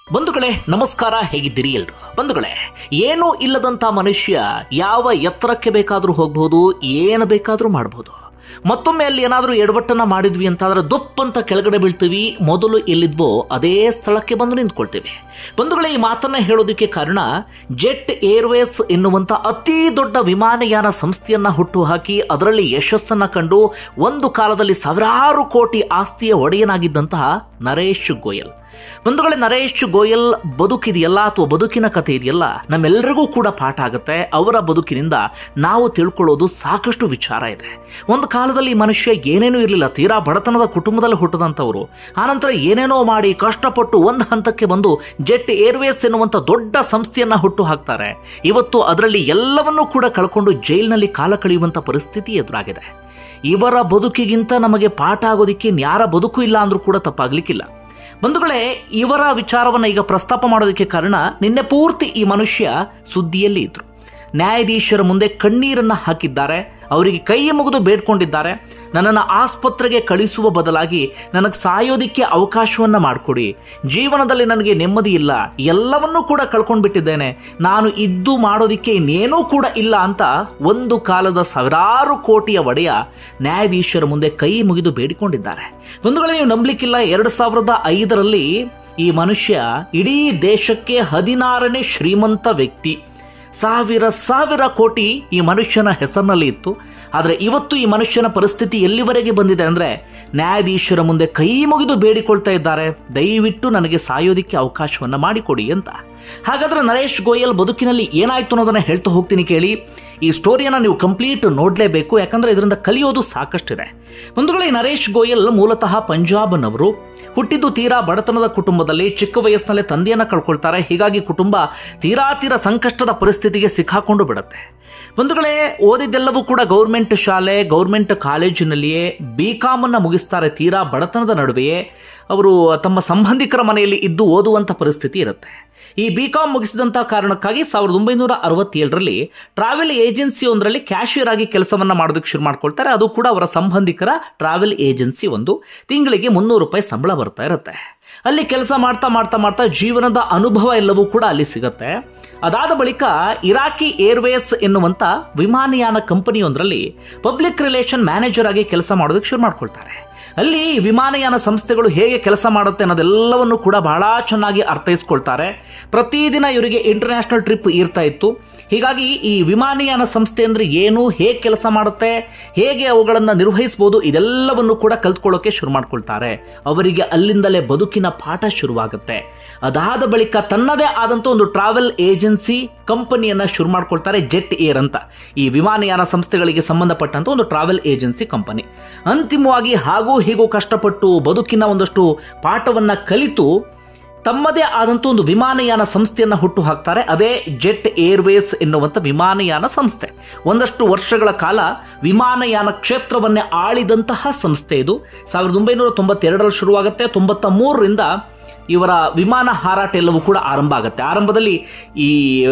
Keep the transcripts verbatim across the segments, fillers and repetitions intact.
ಬಂಧುಗಳೇ ನಮಸ್ಕಾರ, ಹೇಗಿದ್ದೀರಿ ಎಲ್ರು? ಬಂಧುಗಳೇ, ಏನೂ ಇಲ್ಲದಂತ ಮನುಷ್ಯ ಯಾವ ಎತ್ತರಕ್ಕೆ ಬೇಕಾದರೂ ಹೋಗಬಹುದು, ಏನು ಬೇಕಾದರೂ ಮಾಡಬಹುದು. ಮತ್ತೊಮ್ಮೆ ಅಲ್ಲಿ ಏನಾದರೂ ಎಡವಟ್ಟನ್ನ ಮಾಡಿದ್ವಿ ಅಂತಾದ್ರೆ ದೊಪ್ಪಂತ ಕೆಳಗಡೆ ಬೀಳ್ತೀವಿ. ಮೊದಲು ಎಲ್ಲಿದ್ವೋ ಅದೇ ಸ್ಥಳಕ್ಕೆ ಬಂದು ನಿಂತ್ಕೊಳ್ತೀವಿ. ಬಂಧುಗಳೇ, ಈ ಮಾತನ್ನ ಹೇಳೋದಕ್ಕೆ ಕಾರಣ ಜೆಟ್ ಏರ್ವೇಸ್ ಎನ್ನುವಂತ ಅತಿ ದೊಡ್ಡ ವಿಮಾನಯಾನ ಸಂಸ್ಥೆಯನ್ನ ಹುಟ್ಟು ಹಾಕಿ ಅದರಲ್ಲಿ ಯಶಸ್ಸನ್ನ ಕಂಡು ಒಂದು ಕಾಲದಲ್ಲಿ ಸಾವಿರಾರು ಕೋಟಿ ಆಸ್ತಿಯ ಒಡೆಯನಾಗಿದ್ದಂತಹ ನರೇಶ್ ಗೋಯಲ್. ಬಂಧುಗಳೇ, ನರೇಶ್ ಗೋಯಲ್ ಬದುಕಿದೆಯಲ್ಲ ಅಥವಾ ಬದುಕಿನ ಕಥೆ ಇದೆಯಲ್ಲ, ನಮ್ಮೆಲ್ಲರಿಗೂ ಕೂಡ ಪಾಠ ಆಗುತ್ತೆ. ಅವರ ಬದುಕಿನಿಂದ ನಾವು ತಿಳ್ಕೊಳ್ಳೋದು ಸಾಕಷ್ಟು ವಿಚಾರ ಇದೆ. ಒಂದು ಕಾಲದಲ್ಲಿ ಈ ಮನುಷ್ಯ ಏನೇನೂ ಇರಲಿಲ್ಲ, ತೀರಾ ಬಡತನದ ಕುಟುಂಬದಲ್ಲಿ ಹುಟ್ಟದಂಥವರು. ಆನಂತರ ಏನೇನೋ ಮಾಡಿ ಕಷ್ಟಪಟ್ಟು ಒಂದು ಹಂತಕ್ಕೆ ಬಂದು ಜೆಟ್ ಏರ್ವೇಸ್ ಎನ್ನುವಂಥ ದೊಡ್ಡ ಸಂಸ್ಥೆಯನ್ನ ಹುಟ್ಟು ಹಾಕ್ತಾರೆ. ಇವತ್ತು ಅದರಲ್ಲಿ ಎಲ್ಲವನ್ನೂ ಕೂಡ ಕಳ್ಕೊಂಡು ಜೈಲಿನಲ್ಲಿ ಕಾಲ ಕಳೆಯುವಂಥ ಪರಿಸ್ಥಿತಿ ಎದುರಾಗಿದೆ. ಇವರ ಬದುಕಿಗಿಂತ ನಮಗೆ ಪಾಠ ಆಗೋದಿಕ್ಕೆ ಯಾರ ಬದುಕು ಇಲ್ಲ ಅಂದ್ರೂ ಕೂಡ ತಪ್ಪಾಗ್ಲಿಕ್ಕಿಲ್ಲ. ಬಂಧುಗಳೇ, ಇವರ ವಿಚಾರವನ್ನು ಈಗ ಪ್ರಸ್ತಾಪ ಮಾಡೋದಕ್ಕೆ ಕಾರಣ ನಿನ್ನೆ ಪೂರ್ತಿ ಈ ಮನುಷ್ಯ ಸುದ್ದಿಯಲ್ಲಿ ಇದ್ರು. ನ್ಯಾಯಾಧೀಶರ ಮುಂದೆ ಕಣ್ಣೀರನ್ನ ಹಾಕಿದ್ದಾರೆ. ಅವರಿಗೆ ಕೈ ಮುಗಿದು ಬೇಡ್ಕೊಂಡಿದ್ದಾರೆ, ನನ್ನನ್ನು ಆಸ್ಪತ್ರೆಗೆ ಕಳಿಸುವ ಬದಲಾಗಿ ನನಗೆ ಸಾಯೋದಿಕ್ಕೆ ಅವಕಾಶವನ್ನ ಮಾಡಿಕೊಡಿ. ಜೀವನದಲ್ಲಿ ನನಗೆ ನೆಮ್ಮದಿ ಇಲ್ಲ, ಎಲ್ಲವನ್ನೂ ಕೂಡ ಕಳ್ಕೊಂಡ್ಬಿಟ್ಟಿದ್ದೇನೆ, ನಾನು ಇದ್ದು ಮಾಡೋದಿಕ್ಕೆ ಇನ್ನೇನೂ ಕೂಡ ಇಲ್ಲ ಅಂತ ಒಂದು ಕಾಲದ ಸಾವಿರಾರು ಕೋಟಿಯ ಒಡೆಯ ನ್ಯಾಯಾಧೀಶರ ಮುಂದೆ ಕೈ ಮುಗಿದು ಬೇಡಿಕೊಂಡಿದ್ದಾರೆ. ಬಂಧುಗಳೇ, ನೀವು ನಂಬಲಿಕ್ಕಿಲ್ಲ, ಎರಡು ಸಾವಿರದ ಐದರಲ್ಲಿ ಈ ಮನುಷ್ಯ ಇಡೀ ದೇಶಕ್ಕೆ ಹದಿನಾರನೇ ಶ್ರೀಮಂತ ವ್ಯಕ್ತಿ. ಸಾವಿರ ಸಾವಿರ ಕೋಟಿ ಈ ಮನುಷ್ಯನ ಹೆಸರಿನಲ್ಲಿ ಇತ್ತು. ಆದರೆ ಇವತ್ತು ಈ ಮನುಷ್ಯನ ಪರಿಸ್ಥಿತಿ ಎಲ್ಲಿವರೆಗೆ ಬಂದಿದೆ ಅಂದರೆ ನ್ಯಾಯಾಧೀಶರ ಮುಂದೆ ಕೈ ಮುಗಿದು ಬೇಡಿಕೊಳ್ತಾ ಇದ್ದಾರೆ, ದಯವಿಟ್ಟು ನನಗೆ ಸಾಯೋದಿಕ್ಕೆ ಅವಕಾಶವನ್ನು ಮಾಡಿಕೊಡಿ ಅಂತ. ಹಾಗಾದ್ರೆ ನರೇಶ್ ಗೋಯಲ್ ಬದುಕಿನಲ್ಲಿ ಏನಾಯ್ತು ಅನ್ನೋದನ್ನ ಹೇಳ್ತಾ ಹೋಗ್ತೀನಿ, ಕೇಳಿ. ಈ ಸ್ಟೋರಿಯನ್ನು ನೀವು ಕಂಪ್ಲೀಟ್ ನೋಡಲೇಬೇಕು, ಯಾಕಂದ್ರೆ ಇದರಿಂದ ಕಲಿಯೋದು ಸಾಕಷ್ಟಿದೆ. ಬಂಧುಗಳೇ, ನರೇಶ್ ಗೋಯಲ್ ಮೂಲತಃ ಪಂಜಾಬ್ನವರು. ಹುಟ್ಟಿದ್ದು ತೀರಾ ಬಡತನದ ಕುಟುಂಬದಲ್ಲಿ. ಚಿಕ್ಕ ವಯಸ್ಸಿನಲ್ಲೇ ತಂದೆಯನ್ನ ಕಳ್ಕೊಳ್ತಾರೆ. ಹೀಗಾಗಿ ಕುಟುಂಬ ತೀರಾ ತೀರಾ ಸಂಕಷ್ಟದ ಪರಿಸ್ಥಿತಿಗೆ ಸಿಕ್ಕಾಕೊಂಡು ಬಿಡುತ್ತೆ. ಬಂಧುಗಳೇ, ಓದಿದ್ದೆಲ್ಲವೂ ಕೂಡ ಗೌರ್ಮೆಂಟ್ ಶಾಲೆ, ಗೌರ್ಮೆಂಟ್ ಕಾಲೇಜಿನಲ್ಲಿಯೇ ಬಿ ಕಾಮ್ ಅನ್ನ ಮುಗಿಸ್ತಾರೆ. ತೀರಾ ಬಡತನದ ನಡುವೆಯೇ ಅವರು ತಮ್ಮ ಸಂಬಂಧಿಕರ ಮನೆಯಲ್ಲಿ ಇದ್ದು ಓದುವಂಥ ಪರಿಸ್ಥಿತಿ ಇರುತ್ತೆ. ಈ ಬಿ ಕಾಮ್ ಮುಗಿಸಿದಂಥ ಕಾರಣಕ್ಕಾಗಿ ಸಾವಿರದ ಒಂಬೈನೂರ ಅರವತ್ತೇಳರಲ್ಲಿ ಟ್ರಾವೆಲ್ ಏಜೆನ್ಸಿ ಒಂದರಲ್ಲಿ ಕ್ಯಾಶಿಯರ್ ಆಗಿ ಕೆಲಸವನ್ನ ಮಾಡೋದಕ್ಕೆ ಶುರು ಮಾಡ್ಕೊಳ್ತಾರೆ. ಅದು ಕೂಡ ಅವರ ಸಂಬಂಧಿಕರ ಟ್ರಾವೆಲ್ ಏಜೆನ್ಸಿ. ಒಂದು ತಿಂಗಳಿಗೆ ಮುನ್ನೂರು ರೂಪಾಯಿ ಸಂಬಳ ಬರ್ತಾ ಇರುತ್ತೆ. ಅಲ್ಲಿ ಕೆಲಸ ಮಾಡ್ತಾ ಮಾಡ್ತಾ ಮಾಡ್ತಾ ಜೀವನದ ಅನುಭವ ಎಲ್ಲವೂ ಕೂಡ ಅಲ್ಲಿ ಸಿಗುತ್ತೆ. ಅದಾದ ಬಳಿಕ ಇರಾಕಿ ಏರ್ವೇಸ್ ಎನ್ನುವಂತ ವಿಮಾನಯಾನ ಕಂಪನಿಯೊಂದರಲ್ಲಿ ಪಬ್ಲಿಕ್ ರಿಲೇಷನ್ ಮ್ಯಾನೇಜರ್ ಆಗಿ ಕೆಲಸ ಮಾಡೋದಕ್ಕೆ ಶುರು ಮಾಡ್ಕೊಳ್ತಾರೆ. ಅಲ್ಲಿ ವಿಮಾನಯಾನ ಸಂಸ್ಥೆಗಳು ಹೇಗೆ ಕೆಲಸ ಮಾಡುತ್ತೆ ಅನ್ನೋದೆಲ್ಲವನ್ನು ಕೂಡ ಬಹಳ ಚೆನ್ನಾಗಿ ಅರ್ಥೈಸ್ಕೊಳ್ತಾರೆ. ಪ್ರತಿದಿನ ಇವರಿಗೆ ಇಂಟರ್ನ್ಯಾಷನಲ್ ಟ್ರಿಪ್ ಇರ್ತಾ ಇತ್ತು. ಹೀಗಾಗಿ ಈ ವಿಮಾನಯಾನ ಸಂಸ್ಥೆ ಅಂದ್ರೆ ಏನು, ಹೇಗೆ ಕೆಲಸ ಮಾಡುತ್ತೆ, ಹೇಗೆ ಅವುಗಳನ್ನು ನಿರ್ವಹಿಸಬಹುದು, ಇದೆಲ್ಲವನ್ನು ಕೂಡ ಕಲ್ತ್ಕೊಳ್ಳೋಕೆ ಶುರು ಮಾಡ್ಕೊಳ್ತಾರೆ. ಅವರಿಗೆ ಅಲ್ಲಿಂದಲೇ ಬದುಕಿನ ಪಾಠ ಶುರುವಾಗುತ್ತೆ. ಅದಾದ ಬಳಿಕ ತನ್ನದೇ ಆದಂತ ಒಂದು ಟ್ರಾವೆಲ್ ಏಜೆನ್ಸಿ ಕಂಪನಿಯನ್ನ ಶುರು ಮಾಡ್ಕೊಳ್ತಾರೆ, ಜೆಟ್ ಏರ್ ಅಂತ. ಈ ವಿಮಾನಯಾನ ಸಂಸ್ಥೆಗಳಿಗೆ ಸಂಬಂಧಪಟ್ಟಂತ ಒಂದು ಟ್ರಾವೆಲ್ ಏಜೆನ್ಸಿ ಕಂಪನಿ. ಅಂತಿಮವಾಗಿ ಹಾಗೂ ಹೀಗೂ ಕಷ್ಟಪಟ್ಟು ಬದುಕಿನ ಒಂದಷ್ಟು ಪಾಠವನ್ನ ಕಲಿತು ತಮ್ಮದೇ ಆದಂತ ಒಂದು ವಿಮಾನಯಾನ ಸಂಸ್ಥೆಯನ್ನ ಹುಟ್ಟು ಹಾಕ್ತಾರೆ. ಅದೇ ಜೆಟ್ ಏರ್ವೇಸ್ ಎನ್ನುವಂತ ವಿಮಾನಯಾನ ಸಂಸ್ಥೆ. ಒಂದಷ್ಟು ವರ್ಷಗಳ ಕಾಲ ವಿಮಾನಯಾನ ಕ್ಷೇತ್ರವನ್ನೇ ಆಳಿದಂತಹ ಸಂಸ್ಥೆ ಇದು. ಸಾವಿರದ ಒಂಬೈನೂರ ತೊಂಬತ್ತೆರಡರಲ್ಲಿ ಶುರುವಾಗುತ್ತೆ. ತೊಂಬತ್ತ ಮೂರರಿಂದ ಇವರ ವಿಮಾನ ಹಾರಾಟ ಎಲ್ಲವೂ ಕೂಡ ಆರಂಭ ಆಗುತ್ತೆ. ಆರಂಭದಲ್ಲಿ ಈ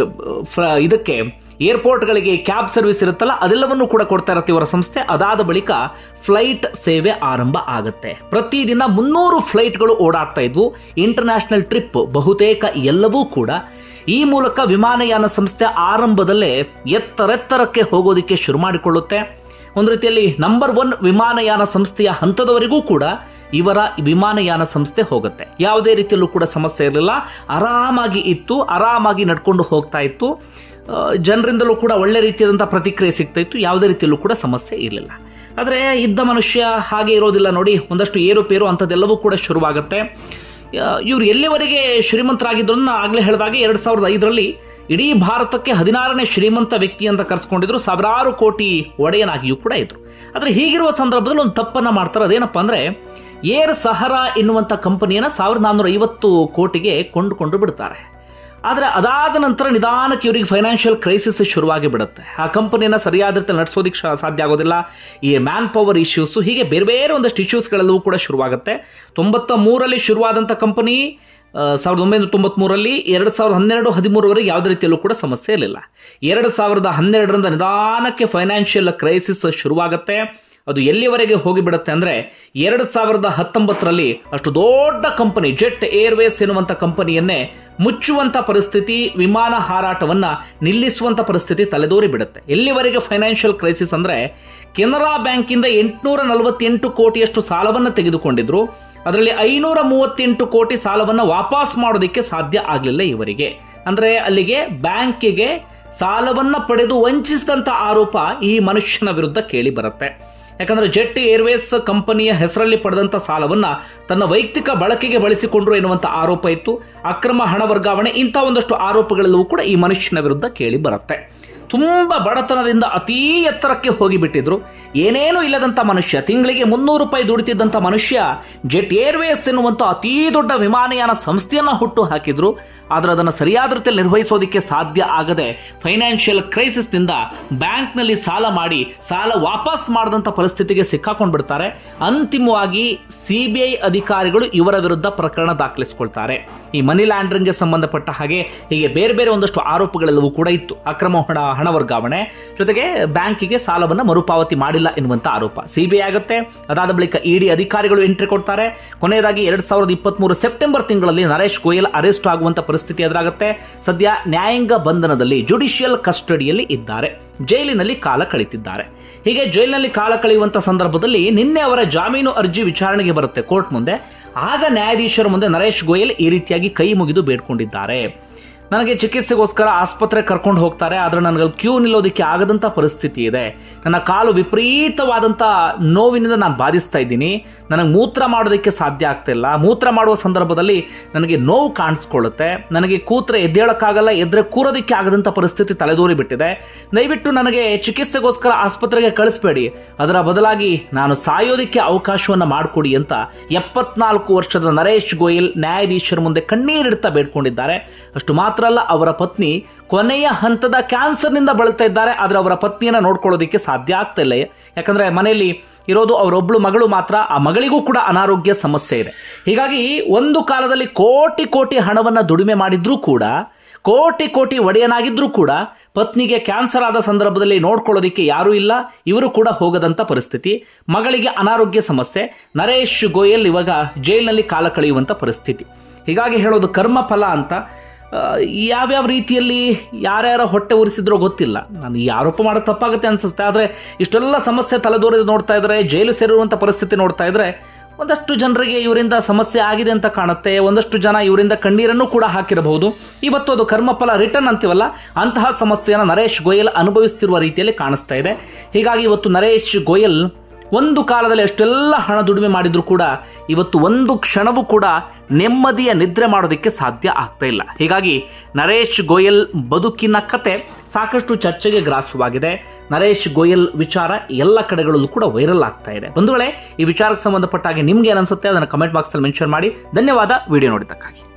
ಇದಕ್ಕೆ ಏರ್ಪೋರ್ಟ್ಗಳಿಗೆ ಕ್ಯಾಬ್ ಸರ್ವಿಸ್ ಇರುತ್ತಲ್ಲ, ಅದೆಲ್ಲವನ್ನು ಕೂಡ ಕೊಡ್ತಾ ಇರುತ್ತೆ ಇವರ ಸಂಸ್ಥೆ. ಅದಾದ ಬಳಿಕ ಫ್ಲೈಟ್ ಸೇವೆ ಆರಂಭ ಆಗುತ್ತೆ. ಪ್ರತಿದಿನ ಮುನ್ನೂರು ಫ್ಲೈಟ್ಗಳು ಓಡಾಡ್ತಾ ಇದ್ವು. ಇಂಟರ್ನ್ಯಾಷನಲ್ ಟ್ರಿಪ್ ಬಹುತೇಕ ಎಲ್ಲವೂ ಕೂಡ. ಈ ಮೂಲಕ ವಿಮಾನಯಾನ ಸಂಸ್ಥೆ ಆರಂಭದಲ್ಲೇ ಎತ್ತರೆತ್ತರಕ್ಕೆ ಹೋಗೋದಿಕ್ಕೆ ಶುರು ಮಾಡಿಕೊಳ್ಳುತ್ತೆ. ಒಂದು ರೀತಿಯಲ್ಲಿ ನಂಬರ್ ಒನ್ ವಿಮಾನಯಾನ ಸಂಸ್ಥೆಯ ಹಂತದವರೆಗೂ ಕೂಡ ಇವರ ವಿಮಾನಯಾನ ಸಂಸ್ಥೆ ಹೋಗುತ್ತೆ. ಯಾವುದೇ ರೀತಿಯಲ್ಲೂ ಕೂಡ ಸಮಸ್ಯೆ ಇರಲಿಲ್ಲ, ಆರಾಮಾಗಿ ಇತ್ತು, ಆರಾಮಾಗಿ ನಡ್ಕೊಂಡು ಹೋಗ್ತಾ ಇತ್ತು. ಜನರಿಂದಲೂ ಕೂಡ ಒಳ್ಳೆ ರೀತಿಯಾದಂತಹ ಪ್ರತಿಕ್ರಿಯೆ ಸಿಗ್ತಾ ಇತ್ತು. ಯಾವುದೇ ರೀತಿಯಲ್ಲೂ ಕೂಡ ಸಮಸ್ಯೆ ಇರಲಿಲ್ಲ. ಆದರೆ ಇದ್ದ ಮನುಷ್ಯ ಹಾಗೆ ಇರೋದಿಲ್ಲ ನೋಡಿ, ಒಂದಷ್ಟು ಏರುಪೇರು ಅಂಥದ್ದೆಲ್ಲವೂ ಕೂಡ ಶುರುವಾಗುತ್ತೆ. ಇವರು ಎಲ್ಲಿವರೆಗೆ ಶ್ರೀಮಂತರಾಗಿದ್ರು ಆಗಲೇ ಹೇಳಿದಾಗೆ ಎರಡು ಸಾವಿರದ ಐದರಲ್ಲಿ ಇಡೀ ಭಾರತಕ್ಕೆ ಹದಿನಾರನೇ ಶ್ರೀಮಂತ ವ್ಯಕ್ತಿ ಅಂತ ಕರೆಸ್ಕೊಂಡಿದ್ರು. ಸಾವಿರಾರು ಕೋಟಿ ಒಡೆಯನಾಗಿಯೂ ಕೂಡ ಇದ್ರು. ಆದರೆ ಹೀಗಿರುವ ಸಂದರ್ಭದಲ್ಲಿ ಒಂದು ತಪ್ಪನ್ನ ಮಾಡ್ತಾರೆ. ಅದೇನಪ್ಪ ಅಂದ್ರೆ ಏರ್ ಸಹರಾ ಎನ್ನುವಂಥ ಕಂಪನಿಯನ್ನ ಸಾವಿರದ ನಾನ್ನೂರ ಐವತ್ತು ಕೋಟಿಗೆ ಕೊಂಡುಕೊಂಡು ಬಿಡ್ತಾರೆ. ಆದರೆ ಅದಾದ ನಂತರ ನಿಧಾನಕ್ಕೆ ಇವರಿಗೆ ಫೈನಾನ್ಷಿಯಲ್ ಕ್ರೈಸಿಸ್ ಶುರುವಾಗಿ ಬಿಡುತ್ತೆ. ಆ ಕಂಪನಿಯನ್ನು ಸರಿಯಾದ ರೀತಿಯಲ್ಲಿ ನಡೆಸೋದಕ್ಕೆ ಸಾಧ್ಯ ಆಗೋದಿಲ್ಲ. ಈ ಮ್ಯಾನ್ ಪವರ್ ಇಶ್ಯೂಸು, ಹೀಗೆ ಬೇರೆ ಬೇರೆ ಒಂದಷ್ಟು ಇಶ್ಯೂಸ್ಗಳೆಲ್ಲವೂ ಕೂಡ ಶುರುವಾಗುತ್ತೆ. ತೊಂಬತ್ತ ಮೂರರಲ್ಲಿ ಶುರುವಾದಂಥ ಕಂಪನಿ ಸಾವಿರದ ಒಂಬೈನೂರ ತೊಂಬತ್ತ್ ಮೂರರಲ್ಲಿ ಎರಡು ಸಾವಿರದ ಹನ್ನೆರಡು ಹದಿಮೂರವರೆಗೆ ಯಾವುದೇ ರೀತಿಯಲ್ಲೂ ಕೂಡ ಸಮಸ್ಯೆ ಇರಲಿಲ್ಲ. ಎರಡು ಸಾವಿರದ ಹನ್ನೆರಡರಿಂದ ನಿಧಾನಕ್ಕೆ ಫೈನಾನ್ಷಿಯಲ್ ಕ್ರೈಸಿಸ್ ಶುರುವಾಗುತ್ತೆ. ಅದು ಎಲ್ಲಿವರೆಗೆ ಹೋಗಿಬಿಡುತ್ತೆ ಅಂದರೆ ಎರಡು ಸಾವಿರದ ಹತ್ತೊಂಬತ್ತರಲ್ಲಿ ಅಷ್ಟು ದೊಡ್ಡ ಕಂಪನಿ ಜೆಟ್ ಏರ್ವೇಸ್ ಎನ್ನುವಂಥ ಕಂಪನಿಯನ್ನೇ ಮುಚ್ಚುವಂಥ ಪರಿಸ್ಥಿತಿ, ವಿಮಾನ ಹಾರಾಟವನ್ನು ನಿಲ್ಲಿಸುವಂಥ ಪರಿಸ್ಥಿತಿ ತಲೆದೋರಿ ಬಿಡುತ್ತೆ. ಎಲ್ಲಿವರೆಗೆ ಫೈನಾನ್ಷಿಯಲ್ ಕ್ರೈಸಿಸ್ ಅಂದರೆ ಕೆನರಾ ಬ್ಯಾಂಕಿಂದ ಎಂಟುನೂರ ನಲವತ್ತೆಂಟು ಕೋಟಿಯಷ್ಟು ಸಾಲವನ್ನು ತೆಗೆದುಕೊಂಡಿದ್ರು. ಅದರಲ್ಲಿ ಐನೂರ ಮೂವತ್ತೆಂಟು ಕೋಟಿ ಸಾಲವನ್ನು ವಾಪಸ್ ಮಾಡೋದಕ್ಕೆ ಸಾಧ್ಯ ಆಗಲಿಲ್ಲ ಇವರಿಗೆ. ಅಂದರೆ ಅಲ್ಲಿಗೆ ಬ್ಯಾಂಕಿಗೆ ಸಾಲವನ್ನು ಪಡೆದು ವಂಚಿಸಿದಂಥ ಆರೋಪ ಈ ಮನುಷ್ಯನ ವಿರುದ್ಧ ಕೇಳಿ ಬರುತ್ತೆ. ಯಾಕಂದರೆ ಜೆಟ್ ಏರ್ವೇಸ್ ಕಂಪನಿಯ ಹೆಸರಲ್ಲಿ ಪಡೆದಂಥ ಸಾಲವನ್ನು ತನ್ನ ವೈಯಕ್ತಿಕ ಬಳಕೆಗೆ ಬಳಸಿಕೊಂಡ್ರು ಎನ್ನುವಂಥ ಆರೋಪ ಇತ್ತು. ಅಕ್ರಮ ಹಣ ವರ್ಗಾವಣೆ, ಇಂಥ ಒಂದಷ್ಟು ಆರೋಪಗಳೆಲ್ಲವೂ ಕೂಡ ಈ ಮನುಷ್ಯನ ವಿರುದ್ಧ ಕೇಳಿ ಬರುತ್ತೆ. ತುಂಬ ಬಡತನದಿಂದ ಅತೀ ಎತ್ತರಕ್ಕೆ ಹೋಗಿಬಿಟ್ಟಿದ್ರು. ಏನೇನೂ ಇಲ್ಲದಂಥ ಮನುಷ್ಯ, ತಿಂಗಳಿಗೆ ಮುನ್ನೂರು ರೂಪಾಯಿ ದುಡಿತಿದ್ದಂಥ ಮನುಷ್ಯ ಜೆಟ್ ಏರ್ವೇಸ್ ಎನ್ನುವಂಥ ಅತೀ ದೊಡ್ಡ ವಿಮಾನಯಾನ ಸಂಸ್ಥೆಯನ್ನು ಹುಟ್ಟು ಹಾಕಿದ್ರು. ಆದರೆ ಅದನ್ನು ಸರಿಯಾದ ರೀತಿಯಲ್ಲಿ ನಿರ್ವಹಿಸೋದಕ್ಕೆ ಸಾಧ್ಯ ಆಗದೆ ಫೈನಾನ್ಷಿಯಲ್ ಕ್ರೈಸಿಸ್ನಿಂದ ಬ್ಯಾಂಕ್ನಲ್ಲಿ ಸಾಲ ಮಾಡಿ ಸಾಲ ವಾಪಸ್ ಮಾಡಿದಂಥ ಪರಿಸ್ಥಿತಿಗೆ ಸಿಕ್ಕಾಕೊಂಡು ಬಿಡ್ತಾರೆ. ಅಂತಿಮವಾಗಿ ಸಿ ಬಿ ಐ ಅಧಿಕಾರಿಗಳು ಇವರ ವಿರುದ್ಧ ಪ್ರಕರಣ ದಾಖಲಿಸಿಕೊಳ್ತಾರೆ. ಈ ಮನಿ ಲ್ಯಾಂಡ್ರಿಂಗ್ಗೆ ಸಂಬಂಧಪಟ್ಟ ಹಾಗೆ ಹೀಗೆ ಬೇರೆ ಬೇರೆ ಒಂದಷ್ಟು ಆರೋಪಗಳೆಲ್ಲವೂ ಕೂಡ ಇತ್ತು. ಅಕ್ರಮ ಹಣ ಹಣ ವರ್ಗಾವಣೆ ಜೊತೆಗೆ ಬ್ಯಾಂಕಿಗೆ ಸಾಲವನ್ನು ಮರುಪಾವತಿ ಮಾಡಿಲ್ಲ ಎನ್ನುವಂಥ ಆರೋಪ. ಸಿ ಬಿ ಐ ಆಗುತ್ತೆ. ಅದಾದ ಬಳಿಕ ಇಡಿ ಅಧಿಕಾರಿಗಳು ಎಂಟ್ರಿ ಕೊಡ್ತಾರೆ. ಕೊನೆಯದಾಗಿ ಎರಡ್ ಸಾವಿರದ ಇಪ್ಪತ್ತ್ ಮೂರು ಸೆಪ್ಟೆಂಬರ್ ತಿಂಗಳಲ್ಲಿ ನರೇಶ್ ಗೋಯಲ್ ಅರೆಸ್ಟ್ ಆಗುವಂಥ ಪರಿಸ್ಥಿತಿ ಎದುರಾಗುತ್ತೆ. ಸದ್ಯ ನ್ಯಾಯಾಂಗ ಬಂಧನದಲ್ಲಿ ಜುಡಿಷಿಯಲ್ ಕಸ್ಟಡಿಯಲ್ಲಿ ಇದ್ದಾರೆ, ಜೈಲಿನಲ್ಲಿ ಕಾಲ ಕಳೆದಿದ್ದಾರೆ. ಹೀಗೆ ಜೈಲಿನಲ್ಲಿ ಕಾಲ ಕಳೆಯುವಂಥ ಸಂದರ್ಭದಲ್ಲಿ ನಿನ್ನೆ ಅವರ ಜಾಮೀನು ಅರ್ಜಿ ವಿಚಾರಣೆಗೆ ಬರುತ್ತೆ ಕೋರ್ಟ್ ಮುಂದೆ. ಆಗ ನ್ಯಾಯಾಧೀಶರ ಮುಂದೆ ನರೇಶ್ ಗೋಯಲ್ ಈ ರೀತಿಯಾಗಿ ಕೈ ಮುಗಿದು ಬೇಡ್ಕೊಂಡಿದ್ದಾರೆ. ನನಗೆ ಚಿಕಿತ್ಸೆಗೋಸ್ಕರ ಆಸ್ಪತ್ರೆ ಕರ್ಕೊಂಡು ಹೋಗ್ತಾರೆ, ಆದರೆ ನನಗೆ ಕ್ಯೂ ನಿಲ್ಲೋದಕ್ಕೆ ಆಗದಂಥ ಪರಿಸ್ಥಿತಿ ಇದೆ. ನನ್ನ ಕಾಲು ವಿಪರೀತವಾದಂಥ ನೋವಿನಿಂದ ನಾನು ಬಾಧಿಸ್ತಾ ಇದ್ದೀನಿ. ನನಗೆ ಮೂತ್ರ ಮಾಡೋದಕ್ಕೆ ಸಾಧ್ಯ ಆಗ್ತಿಲ್ಲ. ಮೂತ್ರ ಮಾಡುವ ಸಂದರ್ಭದಲ್ಲಿ ನನಗೆ ನೋವು ಕಾಣಿಸ್ಕೊಳ್ಳುತ್ತೆ. ನನಗೆ ಕೂತ್ರೆ ಎದ್ದೇಳಕ್ಕಾಗಲ್ಲ, ಎದ್ರೆ ಕೂರೋದಕ್ಕೆ ಆಗದಂಥ ಪರಿಸ್ಥಿತಿ ತಲೆದೋರಿ ಬಿಟ್ಟಿದೆ. ದಯವಿಟ್ಟು ನನಗೆ ಚಿಕಿತ್ಸೆಗೋಸ್ಕರ ಆಸ್ಪತ್ರೆಗೆ ಕಳಿಸ್ಬೇಡಿ, ಅದರ ಬದಲಾಗಿ ನಾನು ಸಾಯೋದಕ್ಕೆ ಅವಕಾಶವನ್ನು ಮಾಡಿಕೊಡಿ ಅಂತ ಎಪ್ಪತ್ನಾಲ್ಕು ವರ್ಷದ ನರೇಶ್ ಗೋಯಲ್ ನ್ಯಾಯಾಧೀಶರ ಮುಂದೆ ಕಣ್ಣೀರಿಡ್ತಾ ಬೇಡ್ಕೊಂಡಿದ್ದಾರೆ. ಅಷ್ಟು ಮಾತ್ರ ಅಲ್ಲ, ಅವರ ಪತ್ನಿ ಕೊನೆಯ ಹಂತದ ಕ್ಯಾನ್ಸರ್ನಿಂದ ಬಳಲ್ತಾ ಇದ್ದಾರೆ. ಆದರೆ ಅವರ ಪತ್ನಿಯನ್ನು ನೋಡ್ಕೊಳ್ಳೋದಕ್ಕೆ ಸಾಧ್ಯ ಆಗ್ತಾ ಇಲ್ಲ. ಯಾಕಂದ್ರೆ ಮನೆಯಲ್ಲಿ ಇರೋದು ಅವರೊಬ್ಳು ಮಗಳು ಮಾತ್ರ. ಆ ಮಗಳಿಗೂ ಕೂಡ ಅನಾರೋಗ್ಯ ಸಮಸ್ಯೆ ಇದೆ. ಹೀಗಾಗಿ ಒಂದು ಕಾಲದಲ್ಲಿ ಕೋಟಿ ಕೋಟಿ ಹಣವನ್ನು ದುಡಿಮೆ ಮಾಡಿದ್ರೂ ಕೂಡ, ಕೋಟಿ ಕೋಟಿ ಒಡೆಯನಾಗಿದ್ರೂ ಕೂಡ ಪತ್ನಿಗೆ ಕ್ಯಾನ್ಸರ್ ಆದ ಸಂದರ್ಭದಲ್ಲಿ ನೋಡ್ಕೊಳ್ಳೋದಕ್ಕೆ ಯಾರೂ ಇಲ್ಲ. ಇವರು ಕೂಡ ಹೋಗದಂಥ ಪರಿಸ್ಥಿತಿ. ಮಗಳಿಗೆ ಅನಾರೋಗ್ಯ ಸಮಸ್ಯೆ. ನರೇಶ್ ಗೋಯಲ್ ಇವಾಗ ಜೈಲಿನಲ್ಲಿ ಕಾಲ ಕಳೆಯುವಂಥ ಪರಿಸ್ಥಿತಿ. ಹೀಗಾಗಿ ಹೇಳೋದು ಕರ್ಮ ಫಲ ಅಂತ. ಯಾವ್ಯಾವ ರೀತಿಯಲ್ಲಿ ಯಾರ್ಯಾರ ಹೊಟ್ಟೆ ಉರಿಸಿದ್ರೋ ಗೊತ್ತಿಲ್ಲ. ನಾನು ಈ ಆರೋಪ ಮಾಡೋದು ತಪ್ಪಾಗುತ್ತೆ ಅನ್ಸುತ್ತೆ. ಆದರೆ ಇಷ್ಟೆಲ್ಲ ಸಮಸ್ಯೆ ತಲೆದೋರಿದು ನೋಡ್ತಾ ಇದ್ರೆ, ಜೈಲು ಸೇರಿರುವಂಥ ಪರಿಸ್ಥಿತಿ ನೋಡ್ತಾ ಇದ್ರೆ ಒಂದಷ್ಟು ಜನರಿಗೆ ಇವರಿಂದ ಸಮಸ್ಯೆ ಆಗಿದೆ ಅಂತ ಕಾಣುತ್ತೆ. ಒಂದಷ್ಟು ಜನ ಇವರಿಂದ ಕಣ್ಣೀರನ್ನು ಕೂಡ ಹಾಕಿರಬಹುದು. ಇವತ್ತು ಅದು ಕರ್ಮಫಲ ರಿಟರ್ನ್ ಅಂತೀವಲ್ಲ, ಅಂತಹ ಸಮಸ್ಯೆಯನ್ನು ನರೇಶ್ ಗೋಯಲ್ ಅನುಭವಿಸ್ತಿರುವ ರೀತಿಯಲ್ಲಿ ಕಾಣಿಸ್ತಾ ಇದೆ. ಹೀಗಾಗಿ ಇವತ್ತು ನರೇಶ್ ಗೋಯಲ್ ಒಂದು ಕಾಲದಲ್ಲಿ ಎಷ್ಟೆಲ್ಲ ಹಣ ದುಡಿಮೆ ಮಾಡಿದ್ರು ಕೂಡ ಇವತ್ತು ಒಂದು ಕ್ಷಣವೂ ಕೂಡ ನೆಮ್ಮದಿಯ ನಿದ್ರೆ ಮಾಡೋದಕ್ಕೆ ಸಾಧ್ಯ ಆಗ್ತಾ ಇಲ್ಲ. ಹೀಗಾಗಿ ನರೇಶ್ ಗೋಯಲ್ ಬದುಕಿನ ಕತೆ ಸಾಕಷ್ಟು ಚರ್ಚೆಗೆ ಗ್ರಾಸವಾಗಿದೆ. ನರೇಶ್ ಗೋಯಲ್ ವಿಚಾರ ಎಲ್ಲ ಕಡೆಗಳಲ್ಲೂ ಕೂಡ ವೈರಲ್ ಆಗ್ತಾ ಇದೆ. ಬಂಧುಗಳೇ, ಈ ವಿಚಾರಕ್ಕೆ ಸಂಬಂಧಪಟ್ಟ ಹಾಗೆ ನಿಮ್ಗೆ ಏನನ್ಸುತ್ತೆ ಅದನ್ನು ಕಮೆಂಟ್ ಬಾಕ್ಸಲ್ಲಿ ಮೆನ್ಷನ್ ಮಾಡಿ. ಧನ್ಯವಾದ ವಿಡಿಯೋ ನೋಡಿದ್ದಕ್ಕಾಗಿ.